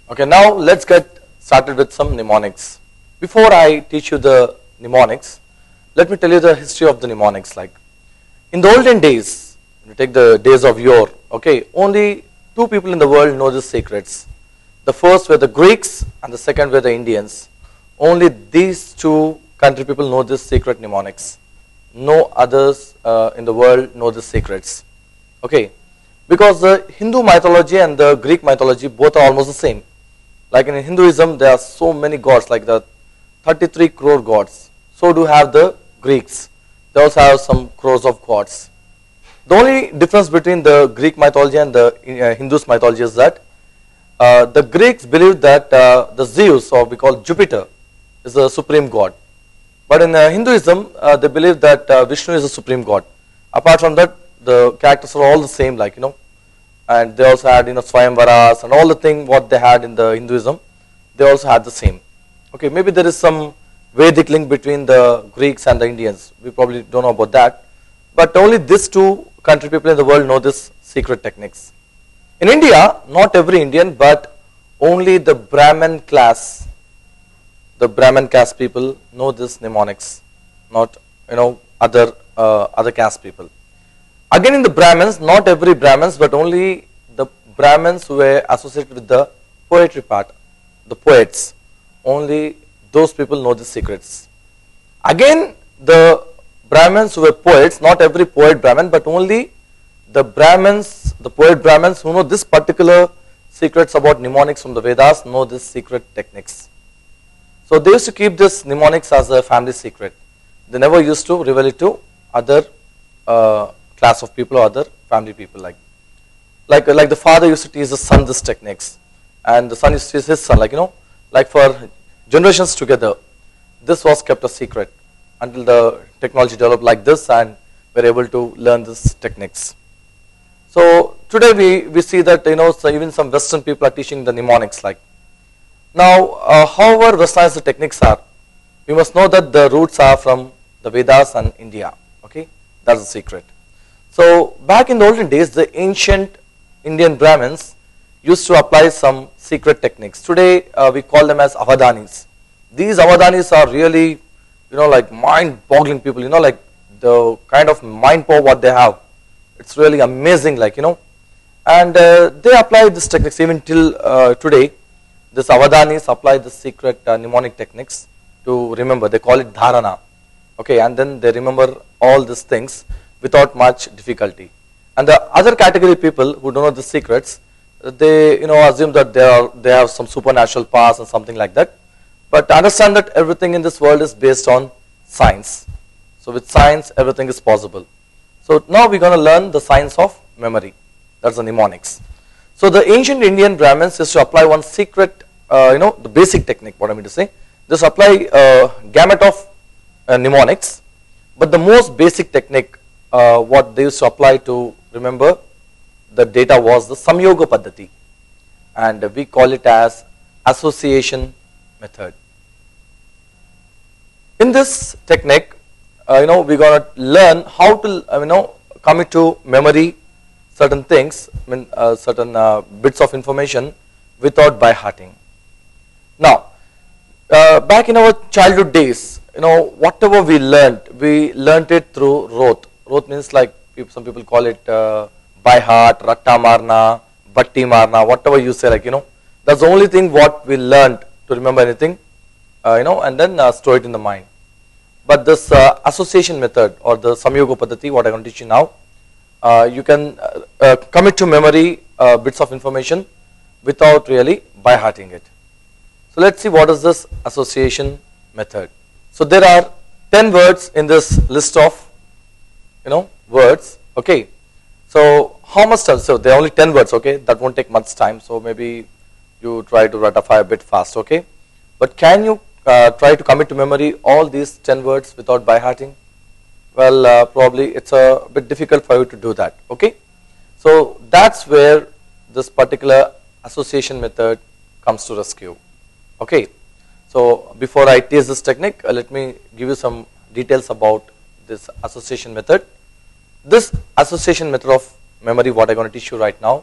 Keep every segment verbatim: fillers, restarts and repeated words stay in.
Okay, now let's get started with some mnemonics. Before I teach you the mnemonics, let me tell you the history of the mnemonics. Like in the olden days, you take the days of yore, okay, only two people in the world know the secrets. The first were the Greeks and the second were the Indians. Only these two country people know this secret mnemonics. No others uh, in the world know the secrets. Okay, because the Hindu mythology and the Greek mythology both are almost the same. Like in Hinduism, there are so many gods, like the thirty-three crore gods. So do have the Greeks. They also have some crores of gods. The only difference between the Greek mythology and the uh, Hindu's mythology is that uh, the Greeks believe that uh, the Zeus, or we call Jupiter, is the supreme god. But in uh, Hinduism, uh, they believe that uh, Vishnu is the supreme god. Apart from that, the characters are all the same, like, you know, and they also had, you know, Swayamvaras and all the thing what they had in the Hinduism, they also had the same. Okay, maybe there is some Vedic link between the Greeks and the Indians. We probably don't know about that. But only these two country people in the world know this secret techniques. In India, not every Indian, but only the Brahmin class, the Brahmin caste people know this mnemonics, not, you know, other uh, other caste people. Again, in the Brahmins, not every Brahmins, but only the Brahmins who were associated with the poetry part, the poets, only those people know the secrets. Again, the Brahmins who were poets, not every poet Brahmin, but only the Brahmins, the poet Brahmins who know this particular secrets about mnemonics from the Vedas know this secret techniques. So they used to keep this mnemonics as a family secret. They never used to reveal it to other uh, class of people or other family people. Like, like, like the father used to teach the son this techniques, and the son used to teach his son. Like, you know, like for generations together, this was kept a secret until the technology developed like this, and we're able to learn these techniques. So today we we see that, you know, so even some Western people are teaching the mnemonics. Like now, uh, however Westernized the techniques are, we must know that the roots are from the Vedas and India. Okay, that's the secret. So back in the olden days, the ancient Indian Brahmins used to apply some secret techniques. Today uh, we call them as avadanis. These avadanis are really, you know, like mind-boggling people. You know, like the kind of mind power what they have. It's really amazing, like, you know. And uh, they apply these techniques even till uh, today. This avadanis apply the secret uh, mnemonic techniques to remember. They call it dharana. Okay, and then they remember all these things without much difficulty. And the other category people who don't know the secrets, they, you know, assume that they are they have some supernatural powers and something like that. But understand that everything in this world is based on science. So with science, everything is possible. So now we're going to learn the science of memory. That's the mnemonics. So the ancient Indian Brahmins used to apply one secret, uh, you know, the basic technique. What I mean to say, just apply a gamut of uh, mnemonics, but the most basic technique, uh, what they used to apply to remember the data was the Samyoga Paddhati, and we call it as association method. In this technique, uh, you know, we're going to learn how to, uh, you know, commit to memory certain things, I mean, uh, certain uh, bits of information without by hearting. Now, uh, back in our childhood days, you know, whatever we learned, we learned it through rote. Rote means like people, some people call it uh, by heart, ratta marna, batti marna, whatever you say, like, you know, that's the only thing what we learned to remember anything, uh, you know, and then uh, store it in the mind. But this uh, association method or the Samyoga Paddhati, what I'm going to teach you now, uh, you can uh, uh, commit to memory uh, bits of information without really by hearting it. So let's see what is this association method. So there are ten words in this list of, you know, words. Okay, so how much time? So there are only ten words. Okay, that won't take much time. So maybe you try to ratify a bit fast. Okay, but can you uh, try to commit to memory all these ten words without by hearting? Well, uh, probably it's a bit difficult for you to do that. Okay, so that's where this particular association method comes to rescue. Okay, so before I teach this technique, uh, let me give you some details about this association method. This association method of memory, what I'm going to teach you right now,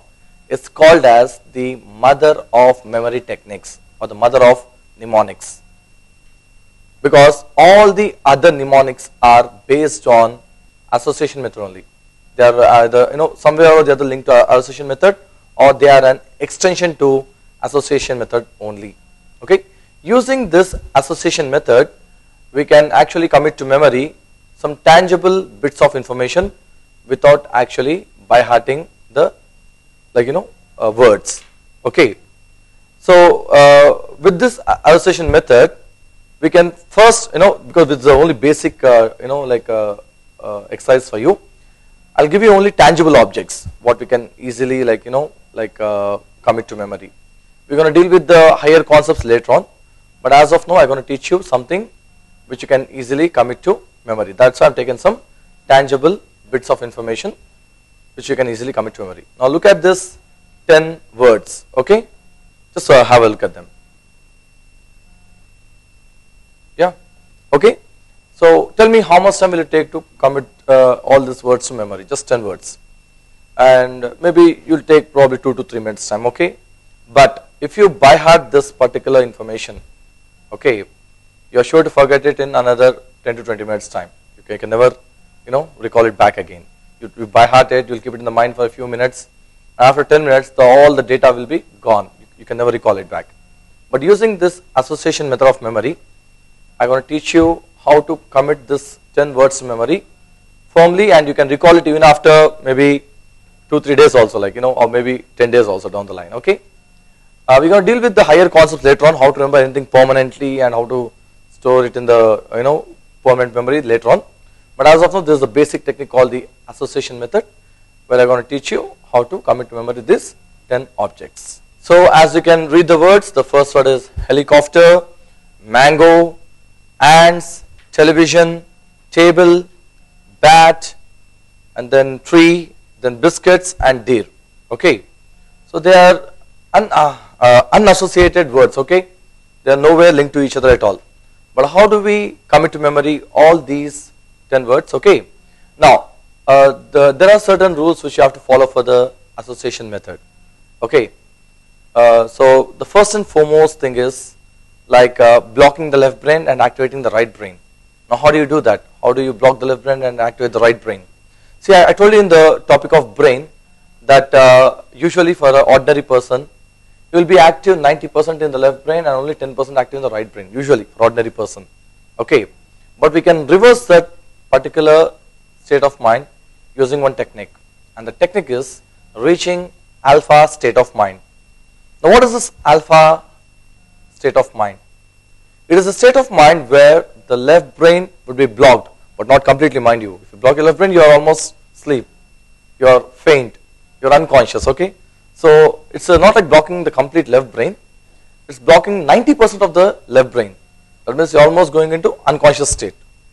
is called as the mother of memory techniques or the mother of mnemonics, because all the other mnemonics are based on association method only. They are either, you know, somewhere or the other linked to association method, or they are an extension to association method only. Okay, using this association method, we can actually commit to memory some tangible bits of information without actually by hearting the, like, you know, uh, words. Okay, so uh, with this association method, we can first, you know, because it's the only basic, uh, you know, like uh, uh, exercise for you. I'll give you only tangible objects, what we can easily, like, you know, like uh, commit to memory. We're going to deal with the higher concepts later on, but as of now, I'm going to teach you something which you can easily commit to memory. That's why I've taken some tangible bits of information which you can easily commit to memory. Now look at this ten words, okay? Just uh, have a look at them. Yeah, okay? So tell me how much time will it take to commit uh, all these words to memory, just ten words. And maybe you'll take probably two to three minutes time, okay? But if you by heart this particular information, okay, you're sure to forget it in another ten to twenty minutes time. Okay, you can never, you know, recall it back again. You, you by heart it, you'll keep it in the mind for a few minutes. After ten minutes, the, all the data will be gone. You, you can never recall it back. But using this association method of memory, I'm going to teach you how to commit this ten words to memory firmly, and you can recall it even after maybe two, three days also, like, you know, or maybe ten days also down the line, okay? Uh, we're going to deal with the higher concepts later on, how to remember anything permanently and how to store it in the, you know, permanent memory later on. But as of now, there is a basic technique called the association method, where I'm going to teach you how to commit to memory these ten objects. So as you can read the words, the first word is helicopter, mango, ants, television, table, bat, and then tree, then biscuits and deer. Okay, so they are un, uh, uh, unassociated words. Okay, they are nowhere linked to each other at all. But how do we commit to memory all these ten words? Okay, now uh, the, there are certain rules which you have to follow for the association method. Okay, uh, so the first and foremost thing is like uh, blocking the left brain and activating the right brain. Now how do you do that? How do you block the left brain and activate the right brain? See, I, I told you in the topic of brain that uh, usually for an ordinary person, you will be active ninety percent in the left brain and only ten percent active in the right brain, usually for ordinary person. Okay, but we can reverse that particular state of mind using one technique, and the technique is reaching alpha state of mind. Now what is this alpha state of mind? It is a state of mind where the left brain would be blocked, but not completely, mind you. If you block your left brain, you are almost asleep, you are faint, you are unconscious, okay? So it's uh, not like blocking the complete left brain, it's blocking ninety percent of the left brain. That means you're almost going into unconscious state,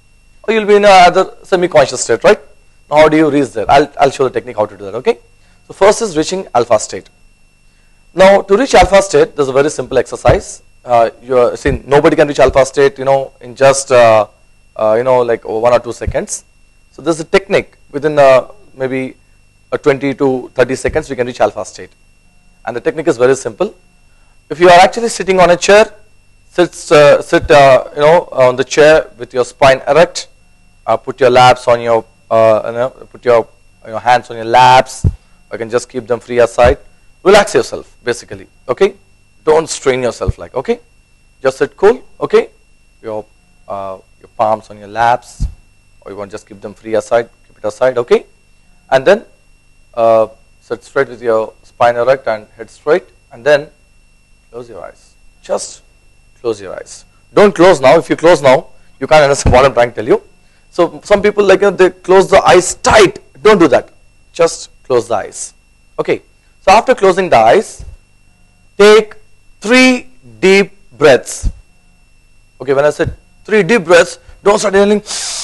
or you'll be in another semi-conscious state, right? Now how do you reach there? I'll, I'll show the technique how to do that, okay? So first is reaching alpha state. Now to reach alpha state, there's a very simple exercise. Uh, you see, nobody can reach alpha state, you know, in just uh, uh, you know, like one or two seconds. So there's a technique within uh, maybe uh, twenty to thirty seconds we can reach alpha state, and the technique is very simple. If you are actually sitting on a chair, sit uh, sit uh, you know, on the chair with your spine erect. Uh, put your laps on your uh, you know, put your your hands on your laps. You can just keep them free aside. Relax yourself, basically. Okay. Don't strain yourself, like, okay, just sit cool, okay, your uh, your palms on your laps, or you want to just keep them free aside, keep it aside, okay, and then uh, sit straight with your spine erect and head straight, and then close your eyes, just close your eyes. Don't close now. If you close now, you can't understand what I'm trying to tell you. So some people, like, you know, they close the eyes tight. Don't do that, just close the eyes, okay. So after closing the eyes, take three deep breaths. Okay, when I said three deep breaths, don't start inhaling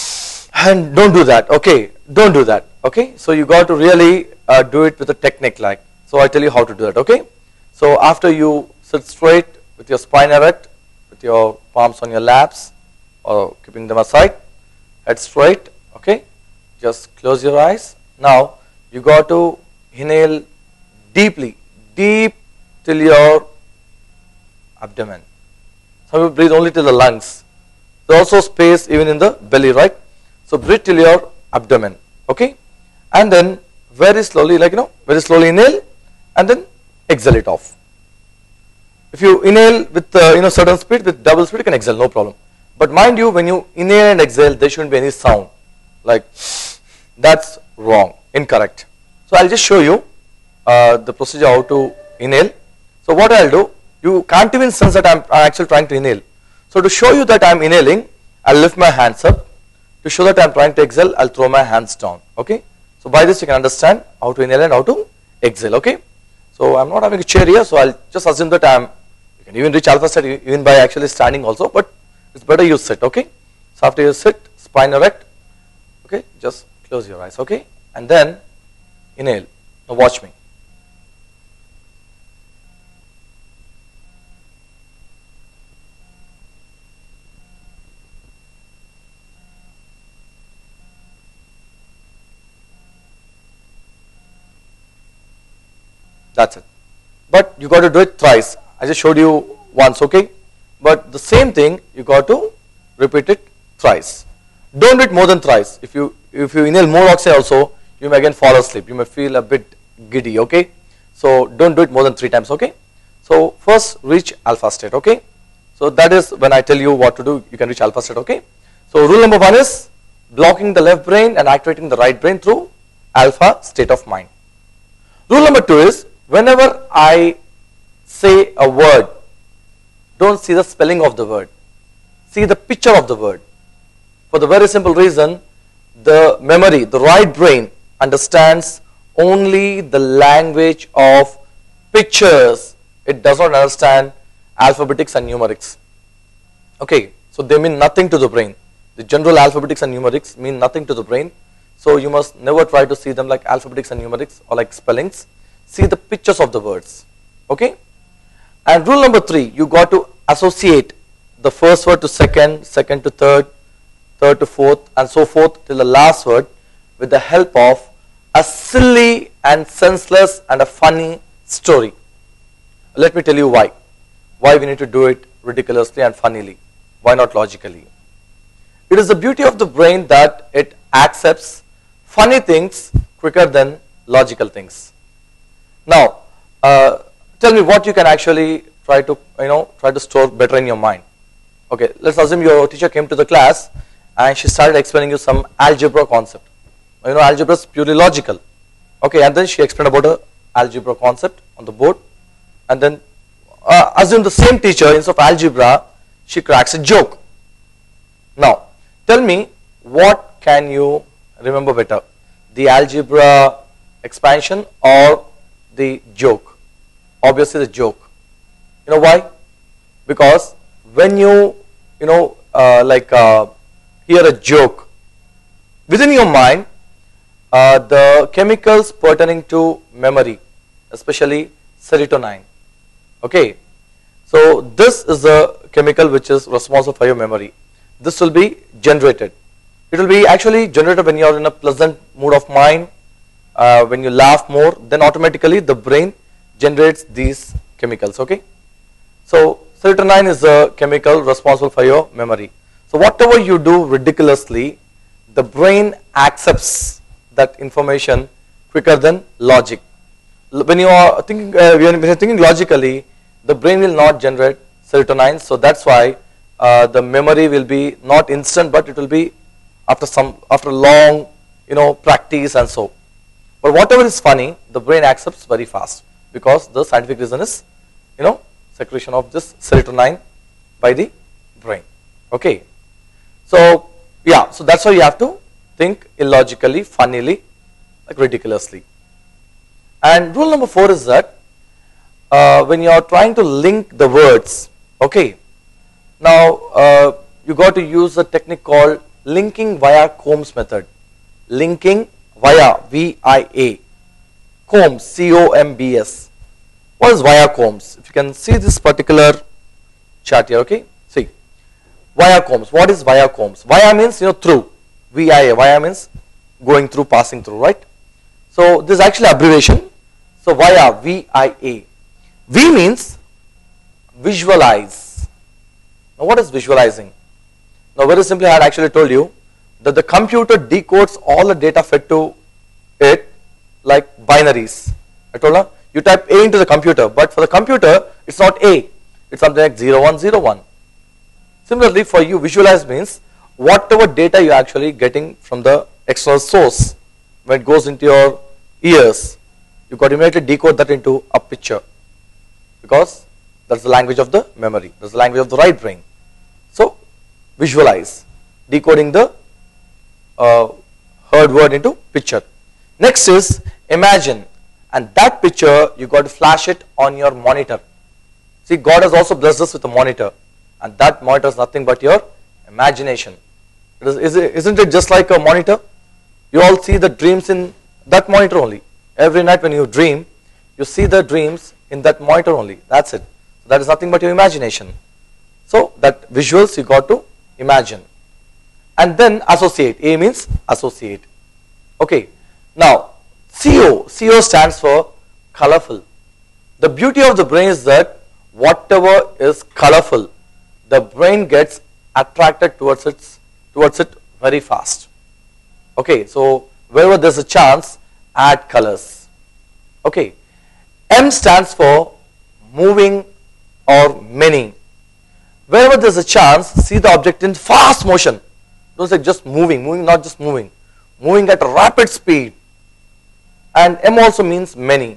and don't do that. Okay, don't do that. Okay, so you got to really uh, do it with a technique, like. So I tell you how to do that. Okay, so after you sit straight with your spine erect, with your palms on your laps or keeping them aside, head straight. Okay, just close your eyes. Now you got to inhale deeply deep till your abdomen. Some people breathe only till the lungs. There also space even in the belly, right? So breathe till your abdomen, okay? And then very slowly, like you know, very slowly inhale and then exhale it off. If you inhale with uh, you know certain speed, with double speed, you can exhale, no problem. But mind you, when you inhale and exhale, there shouldn't be any sound. Like, that's wrong, incorrect. So I'll just show you uh, the procedure how to inhale. So what I'll do, you can't even sense that I'm, I'm actually trying to inhale. So to show you that I'm inhaling, I'll lift my hands up. To show that I'm trying to exhale, I'll throw my hands down, okay? So by this you can understand how to inhale and how to exhale, okay? So I'm not having a chair here, so I'll just assume that I'm, you can even reach alpha state even by actually standing also, but it's better you sit, okay? So after you sit, spine erect, okay? Just close your eyes, okay? And then inhale. Now watch me. That's it. But you got to do it thrice. I just showed you once, okay? But the same thing, you got to repeat it thrice. Don't do it more than thrice. If you if you inhale more oxygen also, you may again fall asleep. You may feel a bit giddy, okay? So don't do it more than three times, okay? So first reach alpha state, okay? So that is when I tell you what to do, you can reach alpha state, okay? So rule number one is blocking the left brain and activating the right brain through alpha state of mind. Rule number two is whenever I say a word, don't see the spelling of the word. See the picture of the word. For the very simple reason, the memory, the right brain understands only the language of pictures. It does not understand alphabetics and numerics. Okay, so they mean nothing to the brain. The general alphabetics and numerics mean nothing to the brain. So you must never try to see them like alphabetics and numerics or like spellings. See the pictures of the words, okay? And rule number three, you got to associate the first word to second, second to third, third to fourth, and so forth till the last word with the help of a silly and senseless and a funny story. Let me tell you why. Why we need to do it ridiculously and funnily. Why not logically? It is the beauty of the brain that it accepts funny things quicker than logical things. Now, uh, tell me what you can actually try to, you know, try to store better in your mind. Okay, let's assume your teacher came to the class and she started explaining you some algebra concept. You know, algebra is purely logical. Okay, and then she explained about a algebra concept on the board. And then uh, assume the same teacher, instead of algebra, she cracks a joke. Now, tell me what can you remember better? The algebra expansion or the joke? Obviously the joke. You know why? Because when you, you know, uh, like uh, hear a joke, within your mind, uh, the chemicals pertaining to memory, especially serotonin. Okay, so this is the chemical which is responsible for your memory. This will be generated. It will be actually generated when you are in a pleasant mood of mind. Uh, when you laugh more, then automatically the brain generates these chemicals, okay? So serotonin is a chemical responsible for your memory. So whatever you do ridiculously, the brain accepts that information quicker than logic. When you are thinking, uh, when you are thinking logically, the brain will not generate serotonin. So that's why uh, the memory will be not instant, but it will be after some after long, you know, practice and so. But whatever is funny, the brain accepts very fast because the scientific reason is, you know, secretion of this serotonin by the brain. Okay. So yeah, so that's why you have to think illogically, funnily, like ridiculously. And rule number four is that uh, when you are trying to link the words, okay, now uh, you got to use a technique called linking via Combs method. Linking via, V I A, Combs, C O M B S. What is via Combs? If you can see this particular chart here, okay, see, via Combs. What is via Combs? Via means, you know, through, V I A, via means going through, passing through, right? So this is actually abbreviation. So via, V I A. V means visualize. Now what is visualizing? Now very simply I had actually told you that the computer decodes all the data fed to it like binaries. I told her you type A into the computer, but for the computer it's not A, it's something like zero one zero one. Similarly for you, visualize means whatever data you are actually getting from the external source, when it goes into your ears, you got to immediately decode that into a picture, because that's the language of the memory, that's the language of the right brain. So visualize, decoding the uh, heard word into picture. Next is imagine, and that picture you got to flash it on your monitor. See, God has also blessed us with a monitor, and that monitor is nothing but your imagination. It is, is it, isn't it just like a monitor? You all see the dreams in that monitor only. Every night when you dream, you see the dreams in that monitor only. That's it. So that is nothing but your imagination. So that visuals you got to imagine. And then associate. A means associate. Okay. Now C O. C O stands for colorful. The beauty of the brain is that whatever is colorful, the brain gets attracted towards it, towards it very fast. Okay, so wherever there's a chance, add colors. Okay, M stands for moving or many. Wherever there's a chance, see the object in fast motion. Don't say just moving, moving, not just moving, moving at a rapid speed. And M also means many.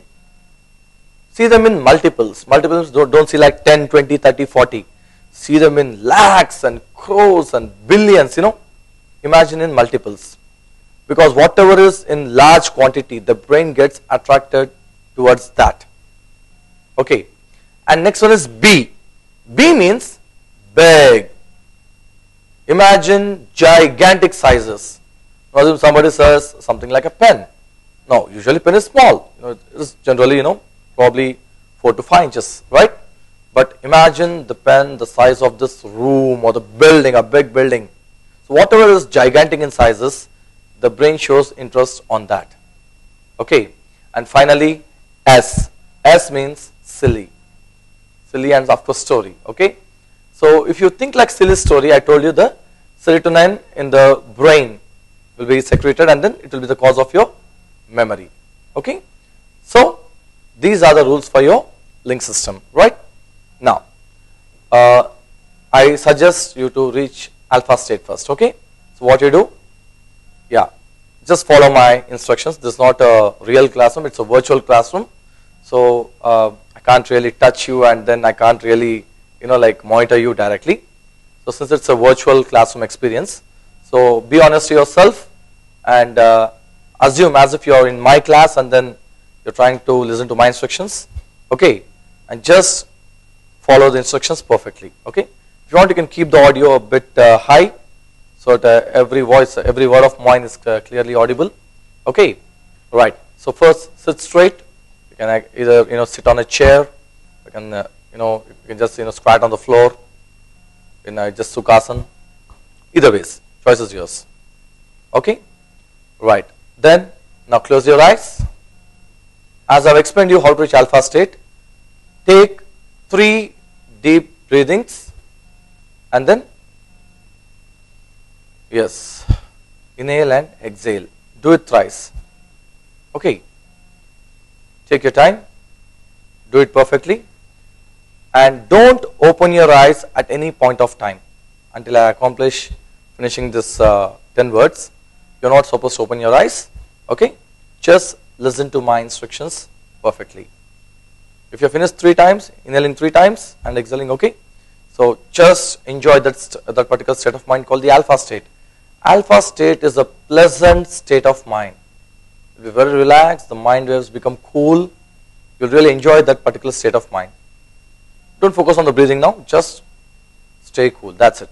See them in multiples. Multiples don't, don't see like ten, twenty, thirty, forty. See them in lakhs and crores and billions, you know. Imagine in multiples. Because whatever is in large quantity, the brain gets attracted towards that. Okay. And next one is B. B means big. Imagine gigantic sizes. Now somebody says something like a pen. No, usually pen is small. You know, it is generally, you know, probably four to five inches, right? But imagine the pen the size of this room or the building, a big building. So whatever is gigantic in sizes, the brain shows interest on that. Okay. And finally, S. S means silly. Silly and of course story. Okay. So if you think like silly story, I told you the serotonin in the brain will be secreted and then it will be the cause of your memory. Okay. So these are the rules for your link system, right? Now, uh, I suggest you to reach alpha state first, okay? So what you do? Yeah, just follow my instructions. This is not a real classroom, it's a virtual classroom. So uh, I can't really touch you and then I can't really, you know, like monitor you directly. So since it's a virtual classroom experience, so be honest to yourself and uh, assume as if you're in my class and then you're trying to listen to my instructions, okay? And just follow the instructions perfectly, okay? If you want, you can keep the audio a bit uh, high so that uh, every voice, every word of mine is uh, clearly audible, okay? Right. So first, sit straight. You can uh, either you know sit on a chair. You can uh, you know you can just you know squat on the floor. In uh, just Sukhasana. Either ways, choice is yours, okay? Right. Then now close your eyes. As I've explained you how to reach alpha state, take three deep breathings and then yes, inhale and exhale. Do it thrice. Okay. Take your time. Do it perfectly. And don't open your eyes at any point of time until I accomplish finishing this uh, ten words. You're not supposed to open your eyes. Okay. Just listen to my instructions perfectly. If you finish three times, inhaling three times and exhaling, okay? So just enjoy that, that particular state of mind called the alpha state. Alpha state is a pleasant state of mind. You'll be very relaxed, the mind waves become cool. You'll really enjoy that particular state of mind. Don't focus on the breathing now, just stay cool, that's it.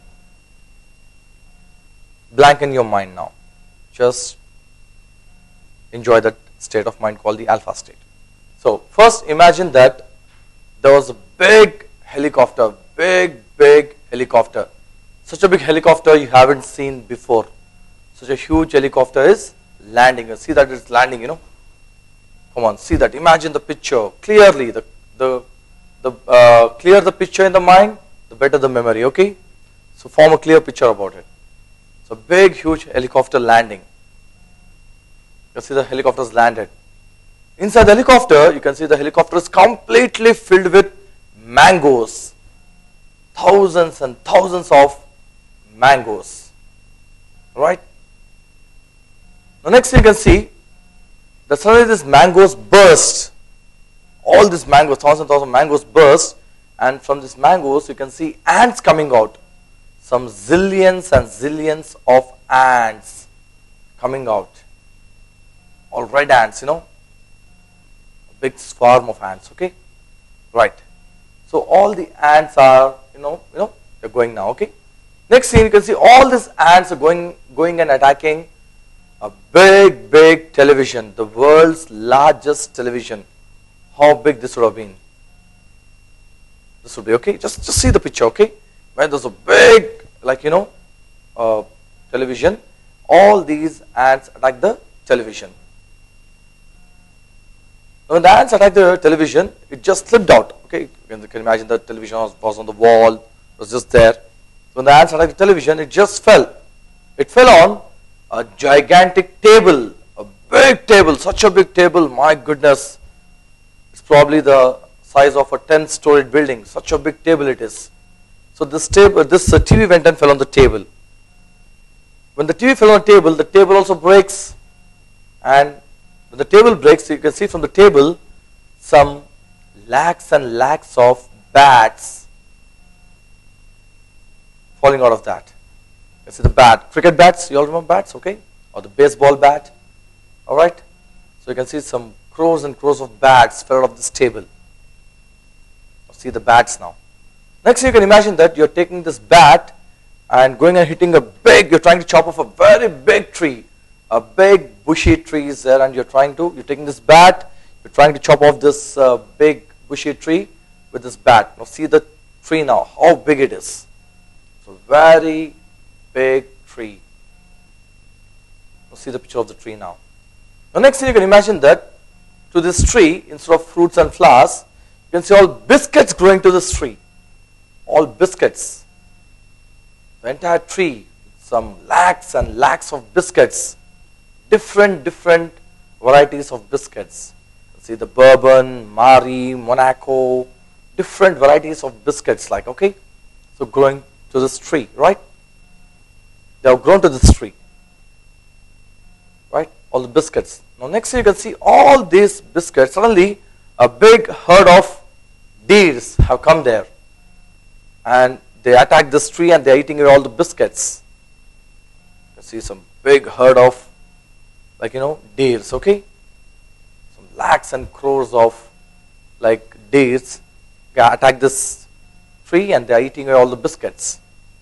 Blanken your mind now. Just enjoy that state of mind called the alpha state. So first imagine that there was a big helicopter, big, big helicopter. Such a big helicopter you haven't seen before. Such a huge helicopter is landing. See that it's landing, you know. Come on, see that. Imagine the picture clearly. The, the the uh, clear the picture in the mind, the better the memory, okay? So form a clear picture about it. So big, huge helicopter landing. You can see the helicopter's landed. Inside the helicopter, you can see the helicopter is completely filled with mangoes. Thousands and thousands of mangoes. Right? Now next you can see that suddenly these mangoes burst. All these mangoes, thousands and thousands of mangoes burst, and from these mangoes you can see ants coming out. Some zillions and zillions of ants coming out. All red ants, you know. A big swarm of ants, okay? Right. So all the ants are, you know, you know, they're going now, okay? Next scene, you can see all these ants are going, going and attacking a big, big television, the world's largest television. How big this would have been? This would be, okay? Just, just see the picture, okay? When there's a big, like, you know, uh, television, all these ants attack the television. When the ants attacked the television, it just slipped out. Okay, you can imagine the television was, was on the wall, it was just there. When the ants attacked the television, it just fell. It fell on a gigantic table, a big table, such a big table, my goodness. It's probably the size of a ten-storied building, such a big table it is. So this table, this uh, T V went and fell on the table. When the T V fell on the table, the table also breaks, and when the table breaks, you can see from the table some lakhs and lakhs of bats falling out of that. You can see the bat, cricket bats, you all remember bats, okay? Or the baseball bat, alright? So you can see some crores and crores of bats fell out of this table. See the bats now. Next you can imagine that you're taking this bat and going and hitting a big, you're trying to chop off a very big tree. A big bushy tree is there, and you're trying to, you're taking this bat, you're trying to chop off this uh, big bushy tree with this bat. Now see the tree now, how big it is. So very big tree. Now see the picture of the tree now. Now next thing you can imagine that to this tree, instead of fruits and flowers, you can see all biscuits growing to this tree. All biscuits. The entire tree, some lakhs and lakhs of biscuits. Different, different varieties of biscuits. See the bourbon, Marie, Monaco, different varieties of biscuits like, okay? So growing to this tree, right? They have grown to this tree. Right? All the biscuits. Now next you can see all these biscuits, suddenly a big herd of deers have come there. And they attack this tree and they are eating away all the biscuits. You can see some big herd of, like, you know, deers, okay? Some lakhs and crores of, like, deers attack this tree and they are eating away all the biscuits.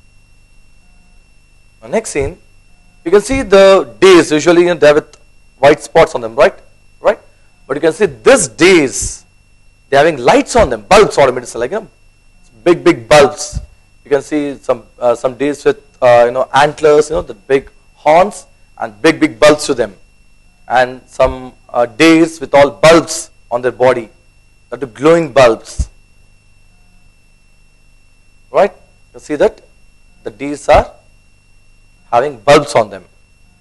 Now next scene, you can see the deers, usually, you know, they have with white spots on them, right? Right? But you can see this deers, they are having lights on them, bulbs on them, it's like, you know, big, big bulbs. You can see some uh, some deers with, uh, you know, antlers, you know, the big horns and big, big bulbs to them. And some uh, deers with all bulbs on their body, that are glowing bulbs. Right? You see that? The deers are having bulbs on them.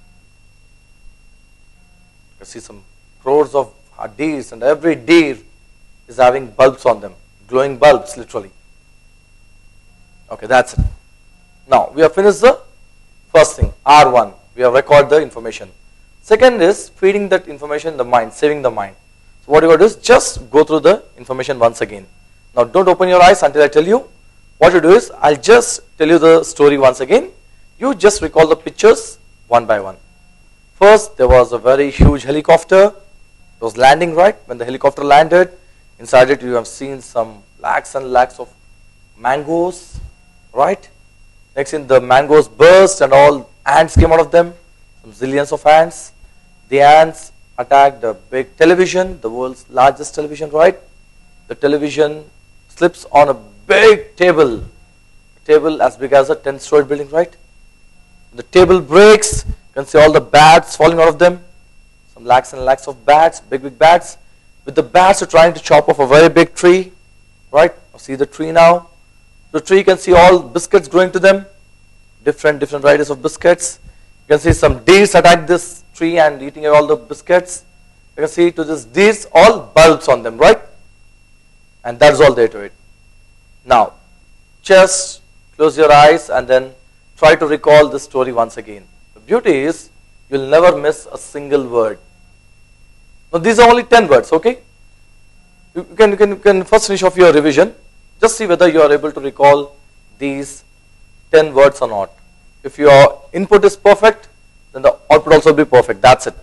You see some crores of deers, and every deer is having bulbs on them, glowing bulbs literally. Okay, that's it. Now we have finished the first thing, R one. We have recorded the information. Second is feeding that information in the mind, saving the mind. So what you got to do is just go through the information once again. Now don't open your eyes until I tell you. What you do is, I'll just tell you the story once again. You just recall the pictures one by one. First, there was a very huge helicopter. It was landing, right? When the helicopter landed, inside it you have seen some lakhs and lakhs of mangoes, right? Next in the mangoes burst and all ants came out of them, some zillions of ants. The ants attacked the big television, the world's largest television, right? The television slips on a big table, a table as big as a ten-story building, right? The table breaks, you can see all the bats falling out of them, some lakhs and lakhs of bats, big, big bats. With the bats are trying to chop off a very big tree, right? See the tree now. The tree, you can see all biscuits growing to them, different different varieties of biscuits. You can see some deers attack this tree and eating all the biscuits. You can see to this deers all bulbs on them, right? And that's all there to it. Now, just close your eyes and then try to recall this story once again. The beauty is you'll never miss a single word. Now these are only ten words, okay? You can, you can, you can first finish off your revision. Just see whether you are able to recall these ten words or not. If your input is perfect, then the output also will be perfect. That's it.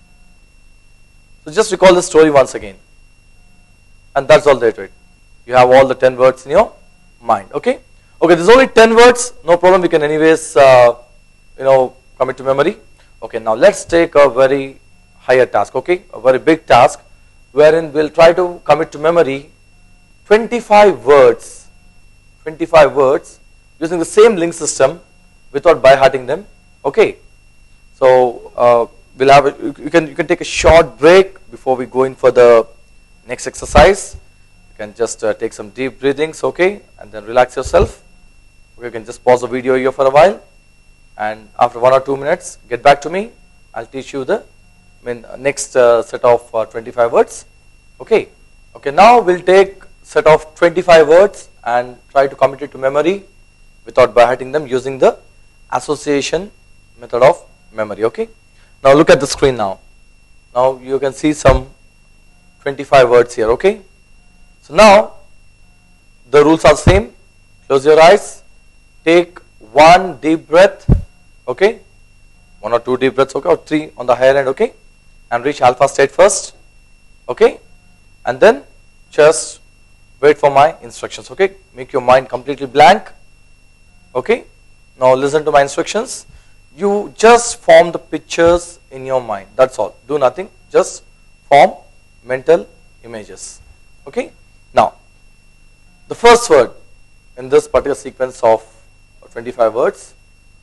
So just recall the story once again. And that's all there to it. You have all the ten words in your mind, okay? Okay, there's only ten words, no problem, we can anyways, uh, you know, commit to memory. Okay, now let's take a very higher task, okay? A very big task, wherein we'll try to commit to memory twenty-five words, twenty-five words using the same link system without by-hearting them, okay? So, uh, we'll have, a, you, can, you can take a short break before we go in for the next exercise. You can just uh, take some deep breathings, okay, and then relax yourself. You can just pause the video here for a while, and after one or two minutes, get back to me. I'll teach you the I mean, next uh, set of uh, twenty-five words, okay. Okay, now we'll take set of twenty-five words and try to commit it to memory without by-hearting them using the association method of memory, okay. Now look at the screen now. Now you can see some twenty-five words here, okay. So now the rules are same. Close your eyes, take one deep breath, okay, one or two deep breaths, okay, or three on the higher end, okay, and reach alpha state first, okay, and then just wait for my instructions, okay. Make your mind completely blank, okay. Now listen to my instructions. You just form the pictures in your mind, that's all. Do nothing, just form mental images, okay. Now, the first word in this particular sequence of twenty-five words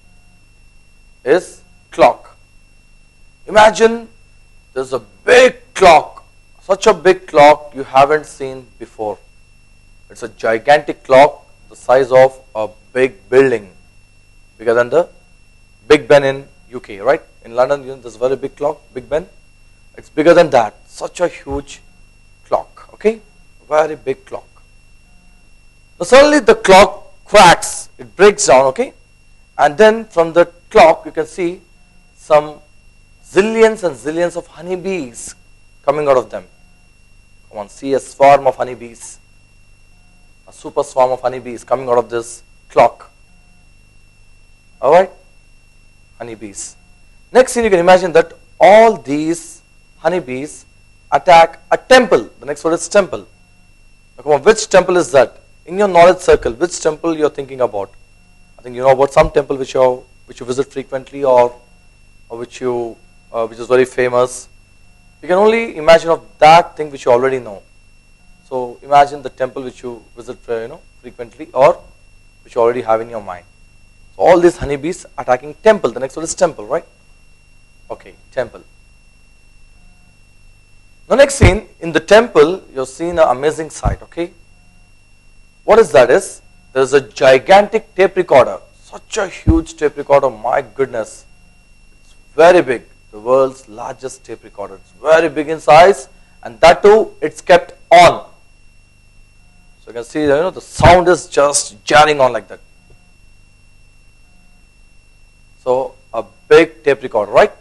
is clock. Imagine there's a big clock, such a big clock you haven't seen before. It's a gigantic clock the size of a big building, bigger than the Big Ben in U K, right? In London, you know, there's a very big clock, Big Ben. It's bigger than that, such a huge clock, okay? Very big clock. Now suddenly the clock cracks, it breaks down, okay? And then from the clock you can see some zillions and zillions of honeybees coming out of them. Come on, see a swarm of honeybees, a super swarm of honeybees coming out of this clock. Alright, honeybees. Next thing you can imagine that all these honeybees attack a temple. The next word is temple. Now come on, which temple is that? In your knowledge circle, which temple you are thinking about? I think you know about some temple which you which you visit frequently, or or which you uh, which is very famous. You can only imagine of that thing which you already know. So imagine the temple which you visit uh, you know frequently, or which you already have in your mind. So all these honeybees attacking temple. The next word is temple, right? Okay, temple. The next scene, in the temple, you're seeing an amazing sight, okay? What is that is, there's a gigantic tape recorder, such a huge tape recorder, my goodness. It's very big, the world's largest tape recorder. It's very big in size, and that too, it's kept on. So you can see, you know, the sound is just jarring on like that. So, a big tape recorder, right?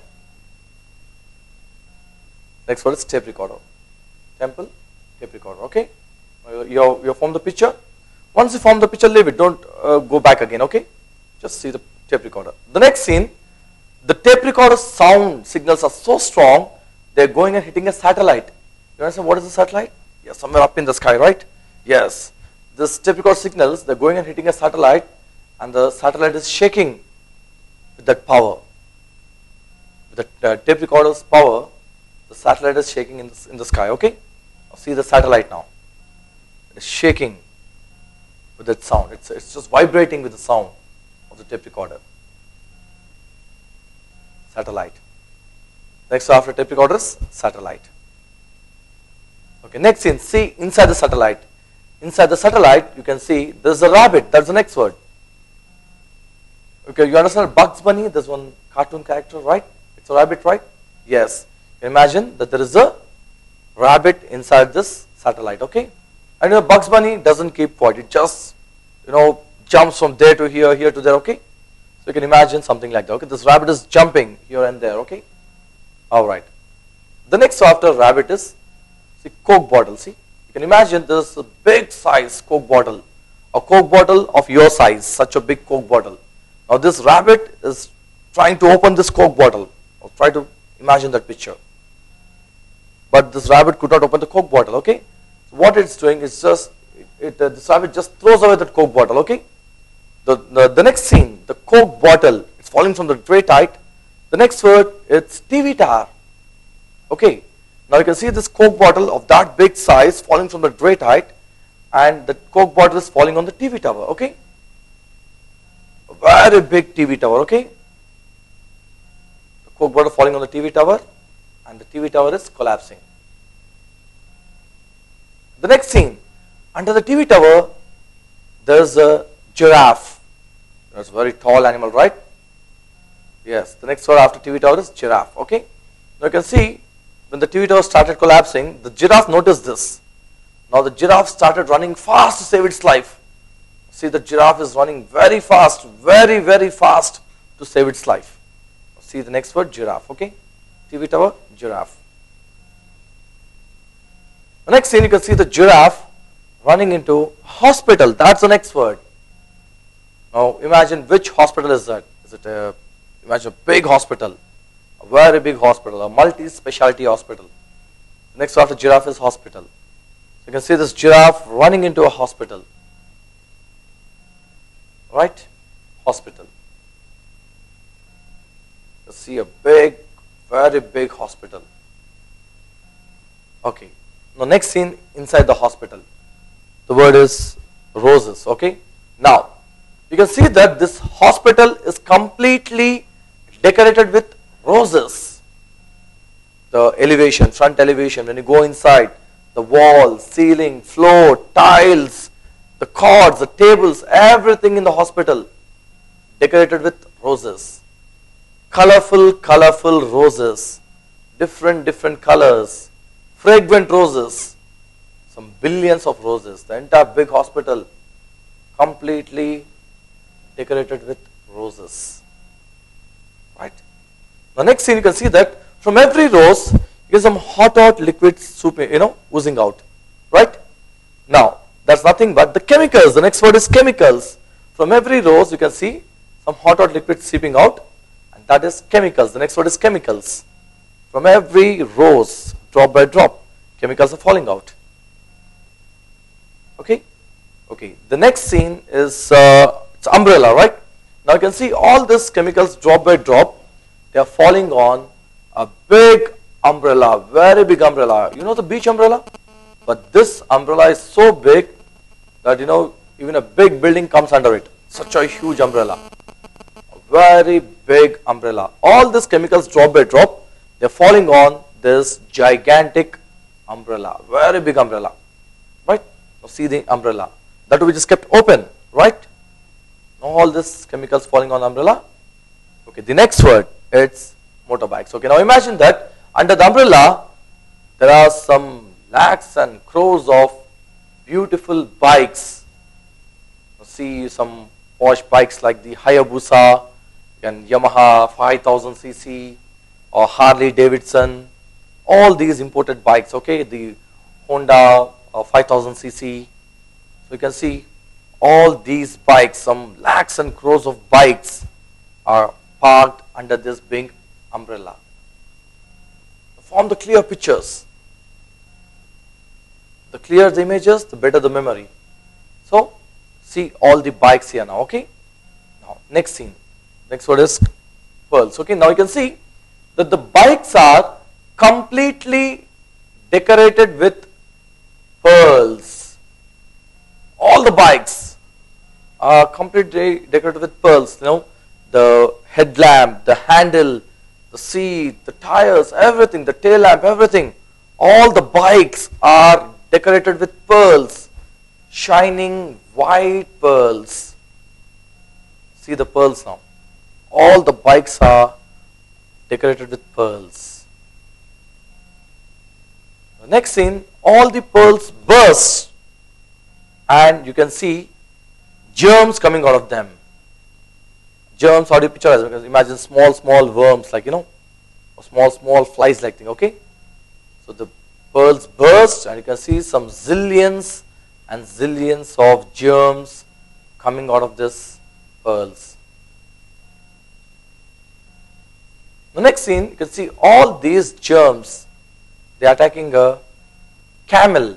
Next word is tape recorder. Temple, tape recorder, okay? You, you form the picture. Once you form the picture, leave it. Don't uh, go back again, okay? Just see the tape recorder. The next scene, the tape recorder sound signals are so strong, they're going and hitting a satellite. You understand what is a satellite? Yeah, somewhere up in the sky, right? Yes. This tape recorder signals, they're going and hitting a satellite, and the satellite is shaking with that power. With the uh, tape recorder's power, the satellite is shaking in the, in the sky, okay? Now see the satellite now. It is shaking with that sound. It's, it's just vibrating with the sound of the tape recorder. Satellite. Next after tape recorder is satellite. Okay, next scene, see inside the satellite. inside the satellite, you can see there's a rabbit. That's the next word. Okay, you understand Bugs Bunny? There's one cartoon character, right? It's a rabbit, right? Yes. Imagine that there is a rabbit inside this satellite, okay? And you know, Bugs Bunny doesn't keep quiet. It just, you know, jumps from there to here, here to there, okay? So you can imagine something like that, okay? This rabbit is jumping here and there, okay? All right. The next after rabbit is, see, Coke bottle, see? You can imagine this a big size Coke bottle, a Coke bottle of your size, such a big Coke bottle. Now this rabbit is trying to open this Coke bottle. Or try to imagine that picture. But this rabbit could not open the Coke bottle, okay? So what it's doing is just, it, it, uh, this rabbit just throws away that Coke bottle, okay? The, the, the next scene, the Coke bottle, it's falling from the tray tight. The next word, it's T V tower, okay? Now you can see this Coke bottle of that big size falling from the tray height, and the Coke bottle is falling on the T V tower, okay? A very big T V tower, okay? The Coke bottle falling on the T V tower, and the T V tower is collapsing. The next scene, under the T V tower, there's a giraffe. That's a very tall animal, right? Yes, the next word after T V tower is giraffe, okay? Now you can see, when the T V tower started collapsing, the giraffe noticed this. Now the giraffe started running fast to save its life. See, the giraffe is running very fast, very, very fast to save its life. See the next word, giraffe, okay? T V tower, giraffe. The next scene, you can see the giraffe running into hospital. That's the next word. Now imagine which hospital is that? Is it a, imagine a big hospital. A very big hospital, a multi-specialty hospital. Next after giraffe is hospital. So you can see this giraffe running into a hospital. Right? Hospital. You see a big, very big hospital. Okay. Now next scene inside the hospital. The word is roses. Okay. Now you can see that this hospital is completely decorated with roses. The elevation, front elevation, when you go inside, the wall, ceiling, floor, tiles, the cords, the tables, everything in the hospital decorated with roses. Colorful, colorful roses, different, different colors, fragrant roses, some billions of roses. The entire big hospital completely decorated with roses. Right? The next scene, you can see that from every rose, you get some hot, hot liquid soup, you know, oozing out. Right? Now, that's nothing but the chemicals. The next word is chemicals. From every rose, you can see some hot, hot liquid seeping out, and that is chemicals. The next word is chemicals. From every rose, drop by drop, chemicals are falling out. Okay? Okay. The next scene is uh, it's umbrella, right? Now you can see all these chemicals drop by drop. They are falling on a big umbrella, very big umbrella. You know the beach umbrella? But this umbrella is so big that, you know, even a big building comes under it. Such a huge umbrella. A very big umbrella. All these chemicals drop by drop, they are falling on this gigantic umbrella. Very big umbrella. Right? Now see the umbrella. That we just kept open. Right? Now all these chemicals falling on the umbrella. Okay, the next word, it's motorbikes. Okay, now imagine that under the umbrella, there are some lakhs and crores of beautiful bikes. You see some posh bikes like the Hayabusa and Yamaha five thousand c c or Harley Davidson. All these imported bikes, okay, the Honda uh, five thousand c c. So you can see all these bikes, some lakhs and crores of bikes are parked under this big umbrella. Form the clear pictures. The clearer the images, the better the memory. So, see all the bikes here now, okay? Now, next scene. Next word is pearls. Okay, now you can see that the bikes are completely decorated with pearls. All the bikes are completely decorated with pearls. You know, the headlamp, the handle, the seat, the tires, everything, the tail lamp, everything. All the bikes are decorated with pearls. shining white pearls. See the pearls now. All the bikes are decorated with pearls. The next scene, all the pearls burst and you can see germs coming out of them. Germs, how do you picture it? Because imagine small, small worms like, you know, or small, small flies like thing, okay? So the pearls burst and you can see some zillions and zillions of germs coming out of this pearls. The next scene, you can see all these germs, they are attacking a camel.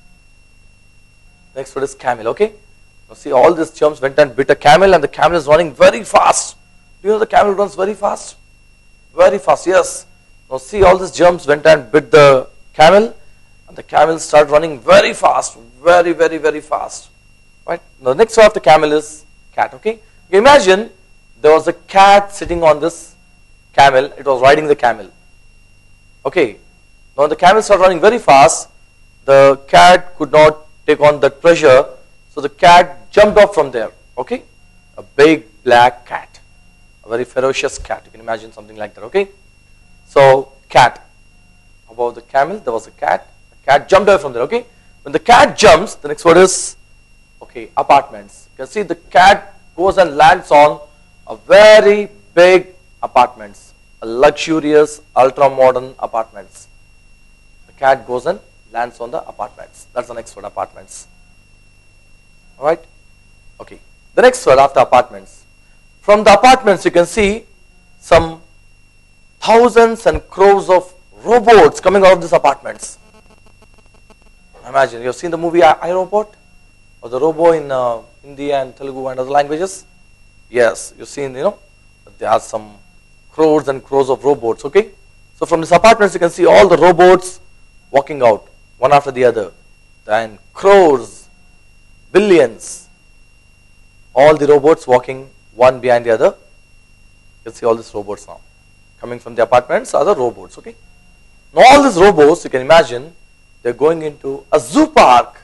Next word is camel, okay? Now see, all these germs went and bit a camel and the camel is running very fast. Do you know the camel runs very fast? Very fast, yes. Now see, all these germs went and bit the camel and the camel started running very fast, very, very, very fast. Right? Now the next word of the camel is cat, okay? You imagine there was a cat sitting on this camel, it was riding the camel. Okay. Now the camel started running very fast, the cat could not take on that pressure, so the cat jumped off from there, okay? A big black cat, a very ferocious cat, you can imagine something like that, okay? So, cat, above the camel there was a cat, the cat jumped away from there, okay? When the cat jumps, the next word is, okay, apartments. You can see the cat goes and lands on a very big apartments, a luxurious, ultra-modern apartments. The cat goes and lands on the apartments. That's the next word, apartments. Alright? Okay. The next word after apartments. From the apartments you can see some thousands and crores of robots coming out of these apartments. Imagine, you have seen the movie I, I, Robot? Or the Robo in uh, Hindi and Telugu and other languages? Yes, you've seen, you know, there are some crores and crores of robots, okay? So from these apartments you can see all the robots walking out, one after the other. Then crores, billions, all the robots walking one behind the other. You can see all these robots now. Coming from the apartments are the robots, okay? Now all these robots, you can imagine, they're going into a zoo park.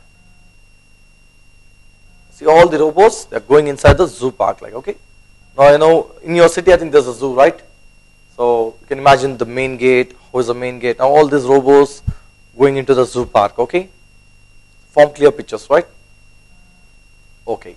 See all the robots, they're going inside the zoo park, like, okay? Now, you know, in your city, I think there's a zoo, right? So, you can imagine the main gate, how is the main gate? Now, all these robots going into the zoo park, okay? Form clear pictures, right? Okay.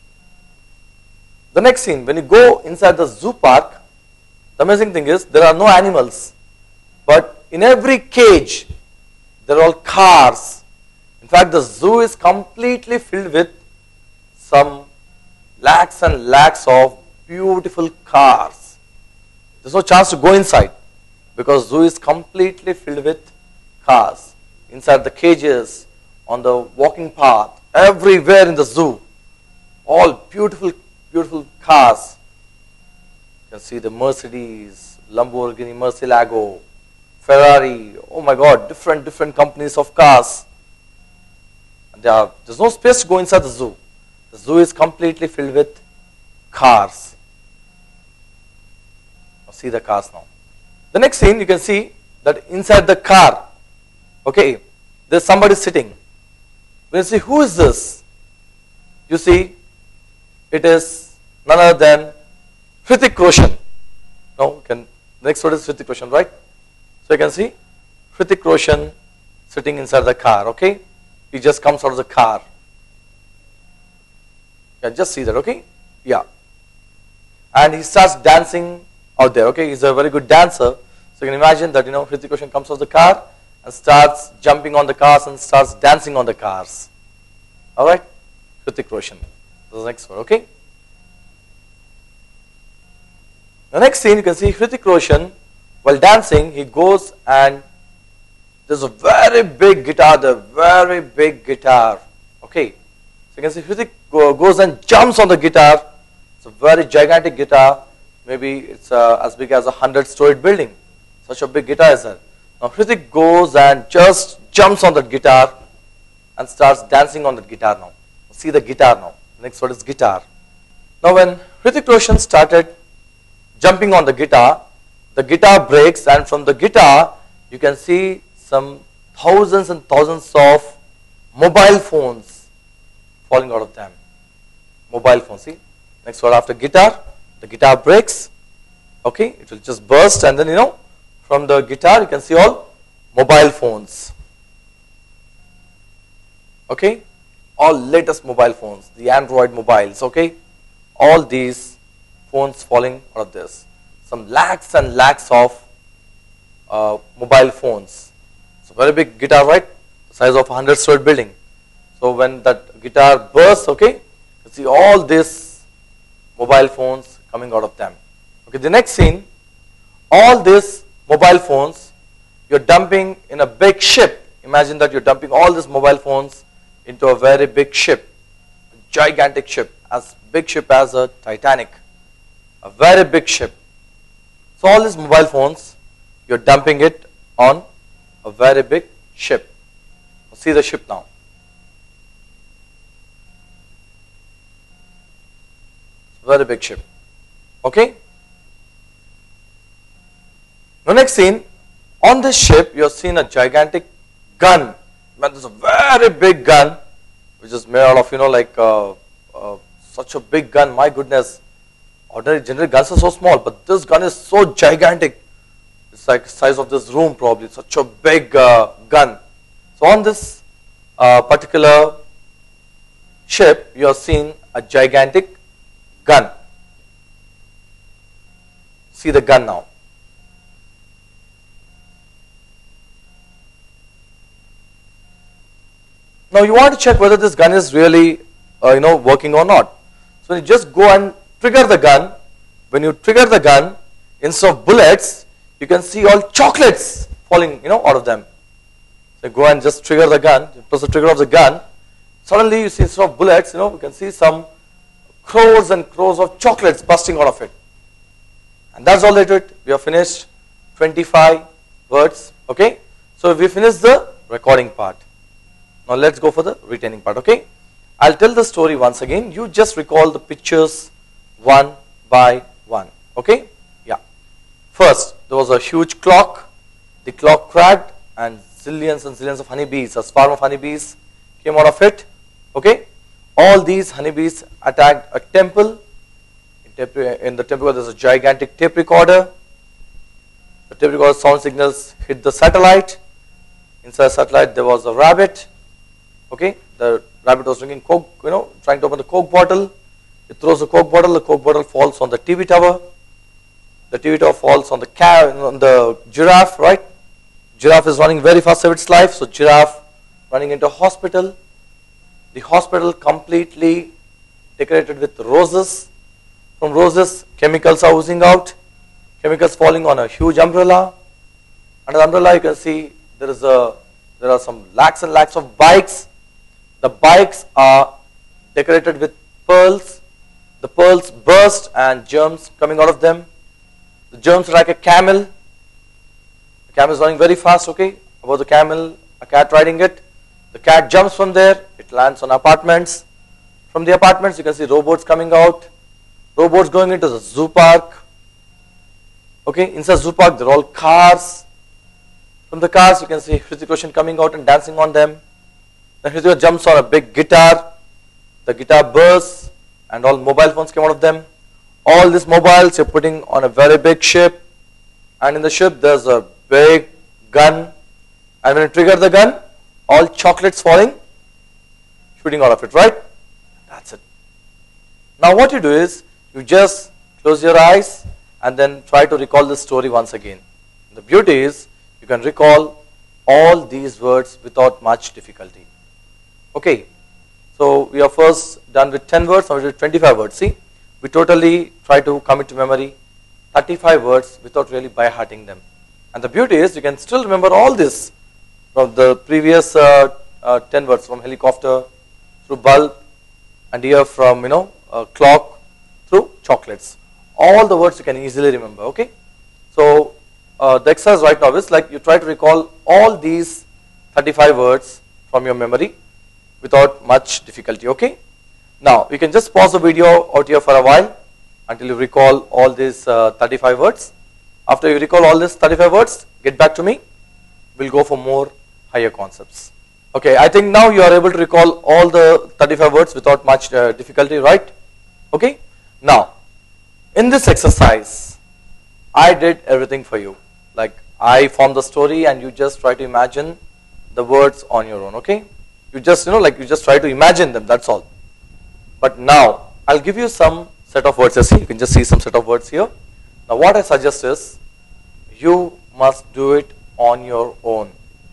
The next scene, when you go inside the zoo park, the amazing thing is, there are no animals. But in every cage, there are all cars. In fact, the zoo is completely filled with some lakhs and lakhs of beautiful cars. There's no chance to go inside because zoo is completely filled with cars. Inside the cages, on the walking path, everywhere in the zoo, all beautiful, beautiful cars. You can see the Mercedes, Lamborghini, Murcielago, Ferrari, oh my god, different, different companies of cars. And there are, there's no space to go inside the zoo. The zoo is completely filled with cars. Now see the cars now. The next scene, you can see that inside the car, okay, there's somebody sitting. When you see who is this, you see it is none other than Hrithik Roshan. No, can next word is Hrithik Roshan, right? So you can see Hrithik Roshan sitting inside the car, okay? He just comes out of the car. Yeah, just see that, okay? Yeah. And he starts dancing out there, okay? He's a very good dancer. So you can imagine that, you know, Hrithik Roshan comes out of the car and starts jumping on the cars and starts dancing on the cars. Alright? Hrithik Roshan. This is the next word, okay? The next scene, you can see Hrithik Roshan, while dancing, he goes and there's a very big guitar there, very big guitar, okay? So you can see Hrithik goes and jumps on the guitar. It's a very gigantic guitar. Maybe it's uh, as big as a hundred-storied building. Such a big guitar is there. Now Hrithik goes and just jumps on that guitar and starts dancing on that guitar now. See the guitar now. Next word is guitar. Now when Hrithik Roshan started jumping on the guitar, the guitar breaks, and from the guitar you can see some thousands and thousands of mobile phones falling out of them. Mobile phone, see. Next word after guitar, the guitar breaks. Okay, it will just burst, and then you know, from the guitar you can see all mobile phones. Okay, all latest mobile phones, the Android mobiles. Okay, all these phones falling out of this. Some lakhs and lakhs of uh, mobile phones. It's a very big guitar, right? The size of a hundred story building. So when that guitar bursts, okay, you see all these mobile phones coming out of them. Okay, the next scene, all these mobile phones, you're dumping in a big ship. Imagine that you're dumping all these mobile phones into a very big ship, a gigantic ship, as big ship as a Titanic, a very big ship. So all these mobile phones, you're dumping it on a very big ship. See the ship now. Very big ship. Okay. The next scene, on this ship you have seen a gigantic gun. Man, there's a very big gun which is made out of, you know, like uh, uh, such a big gun. My goodness, ordinary general guns are so small, but this gun is so gigantic. It's like the size of this room probably. Such a big uh, gun. So on this uh, particular ship, you have seen a gigantic gun. See the gun now. Now you want to check whether this gun is really, uh, you know, working or not. So you just go and trigger the gun. When you trigger the gun, instead of bullets, you can see all chocolates falling, you know, out of them. So go and just trigger the gun. You press the trigger of the gun. Suddenly you see, instead of bullets, you know, you can see some crores and crores of chocolates bursting out of it. And that's all they do it. We have finished twenty-five words. Okay. So we finished the recording part. Now let's go for the retaining part. Okay. I'll tell the story once again. You just recall the pictures one by one. Okay. Yeah. First, there was a huge clock. The clock cracked and zillions and zillions of honeybees, a swarm of honeybees came out of it. Okay. All these honeybees attacked a temple. In the temple there is a gigantic tape recorder. The tape recorder sound signals hit the satellite. Inside the satellite there was a rabbit. Okay, the rabbit was drinking coke, you know, trying to open the coke bottle. It throws the coke bottle. The coke bottle falls on the T V tower. The T V tower falls on the cat, on the giraffe. Right, giraffe is running very fast of its life. So giraffe running into a hospital. The hospital completely decorated with roses. From roses, chemicals are oozing out. Chemicals falling on a huge umbrella. Under the umbrella, you can see there is a there are some lakhs and lakhs of bikes. The bikes are decorated with pearls. The pearls burst and germs coming out of them. The germs are like a camel. The camel is running very fast. Okay, above the camel, a cat riding it. The cat jumps from there. It lands on apartments. From the apartments, you can see robots coming out. Robots going into the zoo park. Okay, inside zoo park, they're all cars. From the cars, you can see Hrithik Roshan coming out and dancing on them. Then Hrithik jumps on a big guitar. The guitar bursts and all mobile phones came out of them. All these mobiles you're putting on a very big ship. And in the ship, there's a big gun. And when you trigger the gun, all chocolates falling, shooting out of it, right? That's it. Now what you do is, you just close your eyes and then try to recall the story once again. The beauty is, you can recall all these words without much difficulty. Okay, so we are first done with ten words, now we did twenty-five words. See, we totally try to commit to memory thirty-five words without really by hearting them. And the beauty is, you can still remember all this from the previous uh, uh, ten words, from helicopter through bulb, and here from, you know, uh, clock through chocolates. All the words you can easily remember. Okay, so uh, the exercise right now is like you try to recall all these thirty-five words from your memory without much difficulty. Okay, now you can just pause the video out here for a while until you recall all these uh, thirty-five words. After you recall all these thirty-five words, get back to me. We'll go for more higher concepts. Okay, I think now you are able to recall all the thirty-five words without much uh, difficulty, right? Okay, now in this exercise, I did everything for you. Like I formed the story and you just try to imagine the words on your own, okay? You just, you know, like you just try to imagine them, that's all. But now, I'll give you some set of words, you can just see some set of words here. Now what I suggest is, you must do it on your own.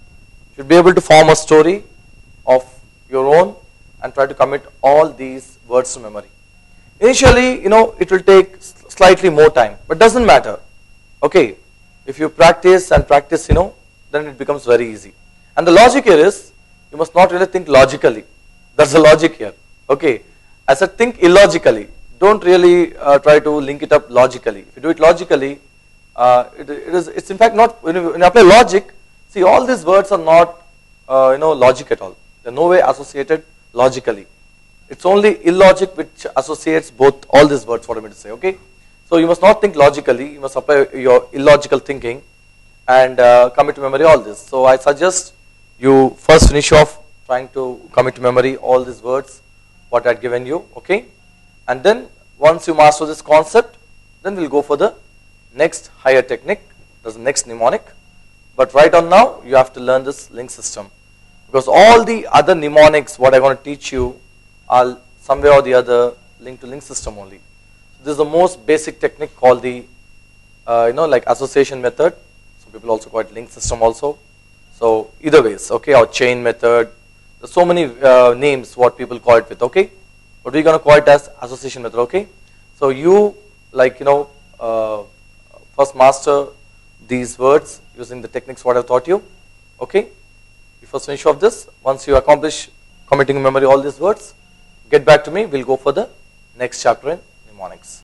You should be able to form a story of your own and try to commit all these words to memory. Initially, you know, it will take slightly more time, but doesn't matter. Okay, if you practice and practice, you know, then it becomes very easy. And the logic here is, you must not really think logically. That's the logic here. Okay, I said think illogically. Don't really uh, try to link it up logically. If you do it logically, uh, it, it is, it's in fact not, when you, when you apply logic, see all these words are not, uh, you know, logic at all. They're no way associated logically. It's only illogic which associates both all these words, what I mean to say, okay? So you must not think logically, you must apply your illogical thinking and uh, commit to memory all this. So I suggest you first finish off trying to commit to memory all these words, what I had given you, okay? And then once you master this concept, then we'll go for the next higher technique, that's the next mnemonic. But right on now, you have to learn this link system. Because all the other mnemonics, what I'm going to teach you, are some way or the other linked to link system only. This is the most basic technique called the, uh, you know, like association method. So people also call it link system also. So either ways, okay, or chain method. There's so many uh, names what people call it with, okay. But we're going to call it as association method, okay. So you, like, you know, uh, first master these words using the techniques what I've taught you, okay. You first finish off this. Once you accomplish committing in memory all these words, get back to me, we'll go for the next chapter in mnemonics.